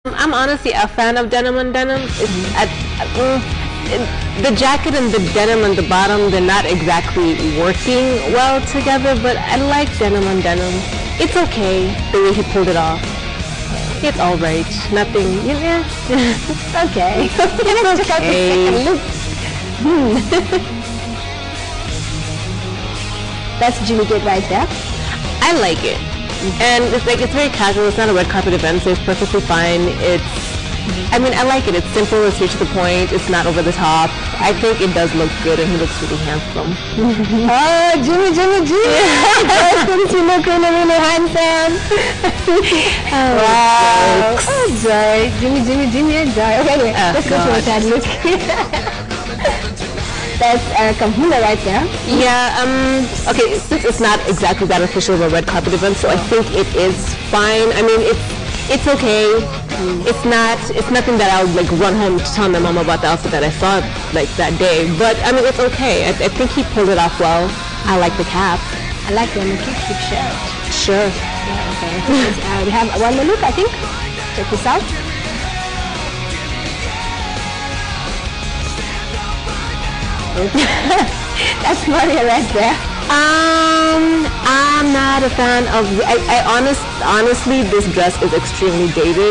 I'm honestly a fan of denim on denim. The jacket and the denim on the bottom, they're not exactly working well together, but I like denim on denim. It's okay the way he pulled it off. It's alright. Nothing, yeah. Okay. Let's check out the second look. That's Jimmy Gate right there. I like it. And it's very casual. It's not a red carpet event, so it's perfectly fine. I mean, I like it. It's simple. It's straight to the point. It's not over the top. I think it does look good, and he looks really handsome. Oh, Jimmy! Thanks, you look really handsome. Wow. Oh, Joy. Jimmy, Joy. Okay, anyway, let's go to a third look. That's Kahuna right there. Yeah, okay, since it's not exactly that official of a red carpet event, so I think it is fine. I mean, it's okay. It's nothing that I would like run home to tell my mom about the outfit that I saw like that day. But I mean, it's okay. I think he pulled it off well. I like the cap. I like the cute shirt. Sure. Yeah, okay. We have one more look, I think. Check this out. That's Maria right there. I'm not a fan of. Honestly, this dress is extremely dated.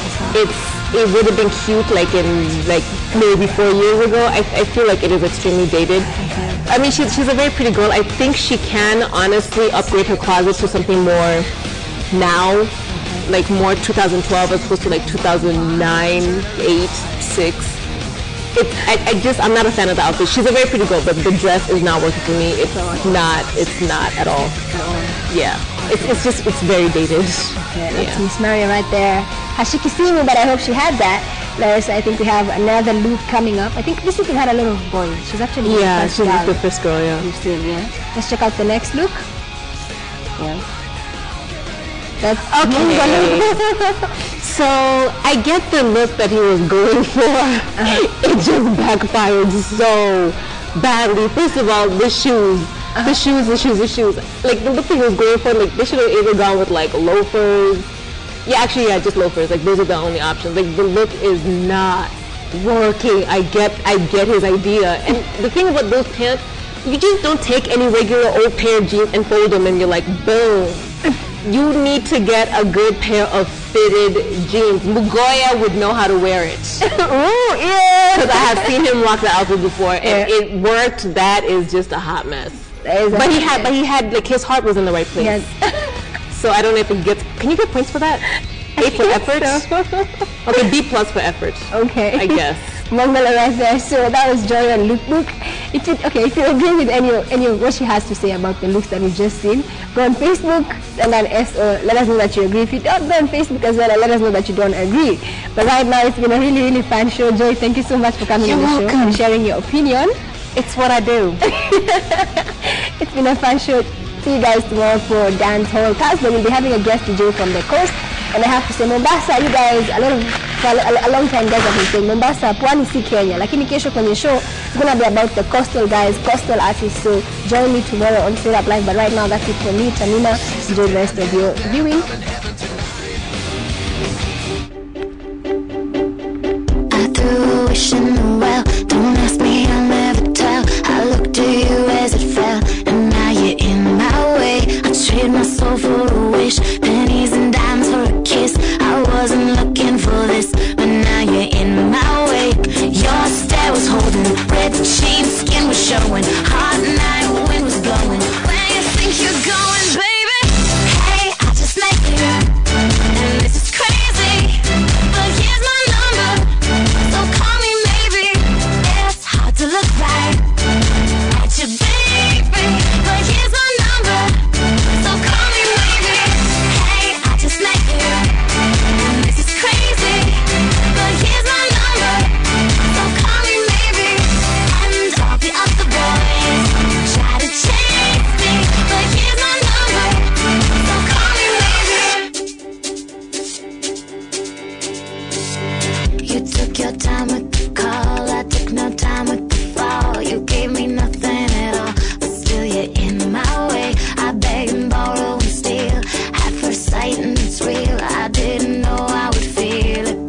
It would have been cute like in maybe 4 years ago. I feel like it is extremely dated. I mean, she's a very pretty girl. I think she can honestly upgrade her closet to something more now, like more 2012 as opposed to like 2009, 8, 6. I'm not a fan of the outfit. She's a very pretty girl, but the dress is not working for me. It's not at all. Yeah. It's very dated. Okay, that's Miss Maria right there. Hashiki Simu, but I hope she had that. Larissa, I think we have another look coming up. I think this week we had a lot of boys. She's actually she's the first girl, yeah. You've seen, yeah. Let's check out the next look. Yeah. That's okay. So I get the look that he was going for. It just backfired so badly. First of all, the shoes. The shoes. Like the look that he was going for, like they should have either gone with like loafers. Yeah, just loafers. Like those are the only options. Like the look is not working. I get his idea. And the thing about those pants, you just don't take any regular old pair of jeans and fold them and you're like, boom. You need to get a good pair of fitted jeans. Mugoya would know how to wear it. Oh, yeah. Because I have seen him rock the outfit before, and it worked. That is just a hot mess. But he had like his heart was in the right place. Yes. So I don't know if he gets. Can you get points for that? A for effort. So. Okay, B+ for effort. Okay. I guess. Mangala right there. So that was Joy and lookbook. If you agree with any of what she has to say about the looks that we've just seen, go on Facebook and then let us know that you agree. If you don't, go on Facebook as well and let us know that you don't agree. But right now it's been a really, really fun show. Joy, thank you so much for coming on the show and sharing your opinion. It's what I do. It's been a fun show. See you guys tomorrow for Dance Hall Thursday. We'll be having a guest DJ from the coast. And I have to say, Mombasa, you guys, a long time guys have been saying, Mombasa, Pwani si Kenya. Lakini kesho kwenye show, it's going to be about the coastal guys, coastal artists. So join me tomorrow on Straight Up Live. But right now, that's it for me, Tamina. Enjoy the rest of your viewing. I threw a wish in the well. Don't ask me, I'll never tell. I looked to you as it fell, and now you're in my way. I trade my soul for a wish, pennies and dimes for a kiss. I wasn't looking for this, but now you're in my way. Your stare was holding, red cheeks, skin was showing, hot night, wind was blowing. Where you think you're going, baby? Hey, I just met you, and this is crazy, but here's my number, so call me maybe. It's hard to look right at you, baby, but here's my number, so call me maybe. Hey, I just met you, and this is crazy, but here's my number, so call me maybe. And all the other boys try to chase me, but here's my number, so call me maybe. You took your time with the call, I took no time with the fall. You gave me nothing at all, but still you're in my way. I beg and borrow and steal at first sight, and it's real. I didn't know I would feel it.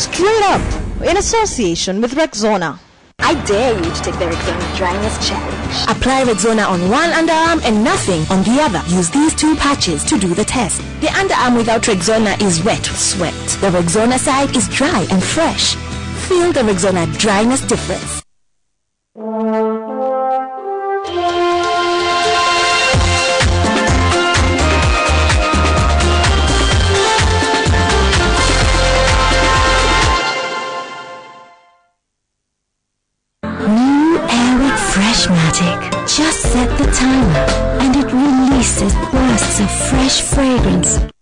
straight up in association with Rexona. I dare you to take the Rexona Dryness Challenge. Apply Rexona on one underarm and nothing on the other. Use these two patches to do the test. The underarm without Rexona is wet with sweat. The Rexona side is dry and fresh. Feel the Rexona dryness difference. Freshmatic. Just set the timer and it releases bursts of fresh fragrance